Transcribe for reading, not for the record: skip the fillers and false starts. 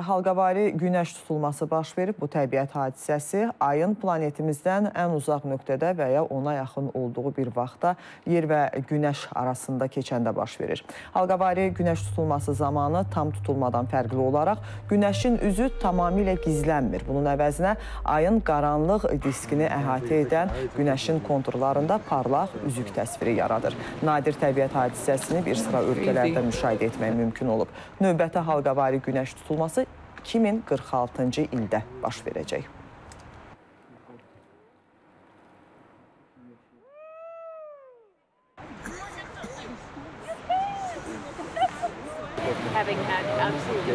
halqavari günəş tutulması baş verib. Bu təbiət hadisəsi ayın planetimizdən ən uzaq nöqtədə və ya ona yaxın olduğu bir vaxtda yer və günəş arasında keçəndə baş verir. Halqavari günəş tutulması zamanı tam tutulmadan fərqli olaraq günəşin üzü tamamilə gizlənmir. Bunun əvəzinə ayın qaranlıq diskini əhatə edən günəşin konturlarında parlaq üzük təsviri yaradır. Nadir təbiət hadisəsini bir sıra ölkələrdə müşahidə etmək mümkün olub. Növbəti halqavari günəş tutulması 2046-cı ildə baş verəcək. Having had absolutely